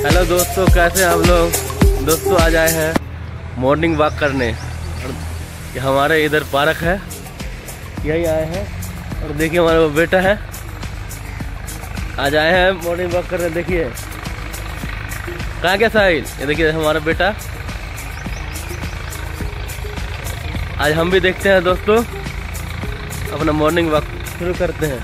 Hello दोस्तों, कैसे हैं आप लोग। दोस्तों आज आए हैं मॉर्निंग वॉक करने और हमारे इधर पार्क है, यही आए हैं। और देखिए हमारा वो बेटा है, आज आए हैं मॉर्निंग वॉक करने। देखिए कहाँ क्या साहिल, ये देखिए हमारा बेटा। आज हम भी देखते हैं दोस्तों, अपना मॉर्निंग वॉक शुरू करते हैं।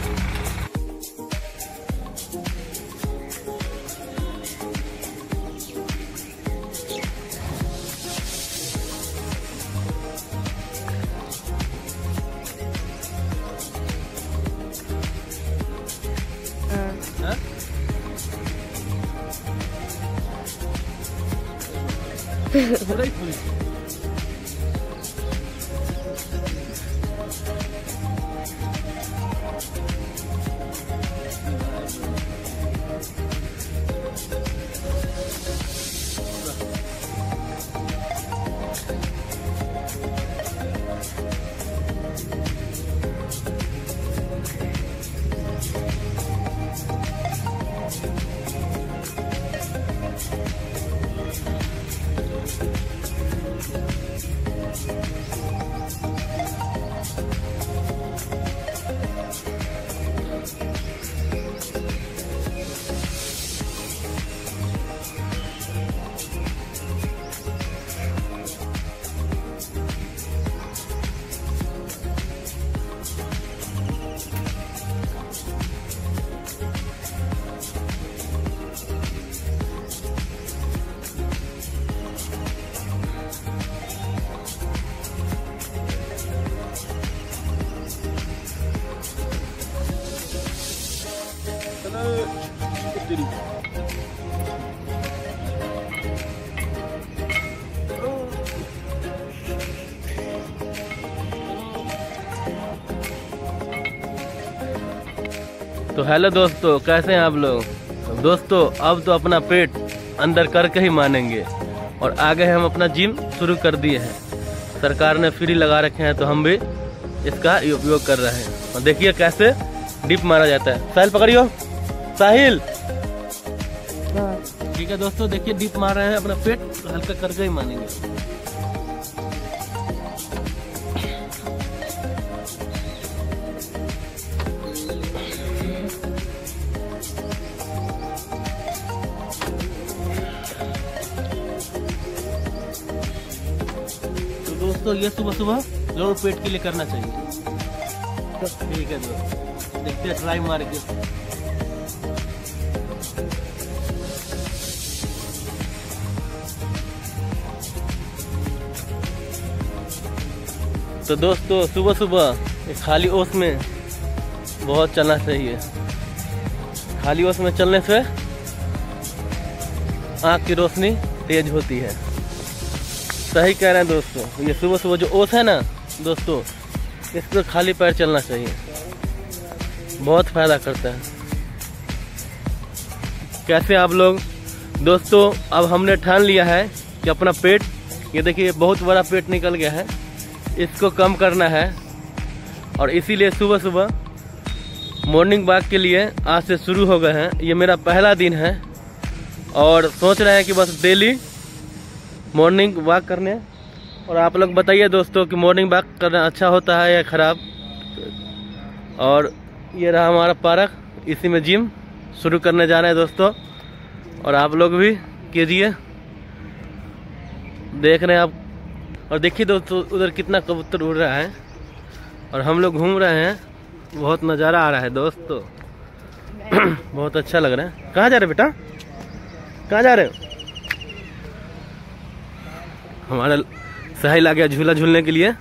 तो हेलो दोस्तों, कैसे हैं आप लोग। दोस्तों अब तो अपना पेट अंदर करके ही मानेंगे और आगे हम अपना जिम शुरू कर दिए हैं। सरकार ने फ्री लगा रखे हैं तो हम भी इसका उपयोग कर रहे हैं। और देखिए कैसे डिप मारा जाता है। साहिल पकड़ियो, साहिल। ठीक है दोस्तों, देखिए डिप मार रहे हैं, अपना पेट हल्का करके ही मानेंगे। दोस्तों ये सुबह सुबह जरूर पेट के लिए करना चाहिए। ठीक है दोस्तों, देखते हैं ट्राई मार के। तो दोस्तों सुबह सुबह खाली ओस में बहुत चलना चाहिए। खाली ओस में चलने से आँख की रोशनी तेज होती है। सही कह रहे हैं दोस्तों, ये सुबह सुबह जो ओस है ना दोस्तों, इस पर खाली पैर चलना चाहिए, बहुत फायदा करता है। कैसे आप लोग। दोस्तों अब हमने ठान लिया है कि अपना पेट, ये देखिए बहुत बड़ा पेट निकल गया है, इसको कम करना है। और इसीलिए सुबह सुबह मॉर्निंग वॉक के लिए आज से शुरू हो गए हैं। ये मेरा पहला दिन है और सोच रहे हैं कि बस डेली मॉर्निंग वॉक करने। और आप लोग बताइए दोस्तों कि मॉर्निंग वॉक करना अच्छा होता है या खराब। और ये रहा हमारा पार्क, इसी में जिम शुरू करने जा रहे हैं दोस्तों। और आप लोग भी कीजिए, देख रहे हैं आप। और देखिए दोस्तों उधर कितना कबूतर उड़ रहा है और हम लोग घूम रहे हैं, बहुत नज़ारा आ रहा है दोस्तों। बहुत अच्छा लग रहा है। कहाँ जा रहे बेटा, कहाँ जा रहे हो। हमारा साहिल आ गया झूला झूलने के लिए।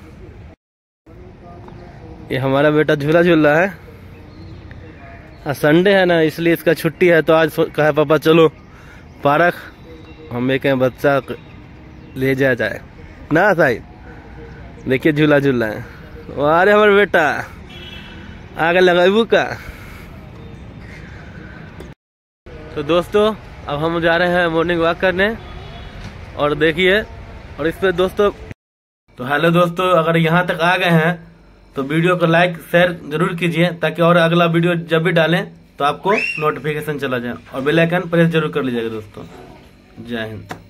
ये हमारा बेटा झूला झूल रहा है। आज संडे है ना, इसलिए इसका छुट्टी है। तो आज कहा पापा चलो पार्क, हम एक बच्चा ले जाया जाए ना। साहिल देखिए झूला झूल रहा है। अरे हमारा बेटा आगे लगाबू का। तो दोस्तों अब हम जा रहे हैं मॉर्निंग वॉक करने। और देखिए, और इस पे दोस्तों, तो हेलो दोस्तों, अगर यहाँ तक आ गए हैं तो वीडियो को लाइक शेयर जरूर कीजिए, ताकि और अगला वीडियो जब भी डालें तो आपको नोटिफिकेशन चला जाए, और बेल आइकन प्रेस जरूर कर लीजिएगा दोस्तों। जय हिंद।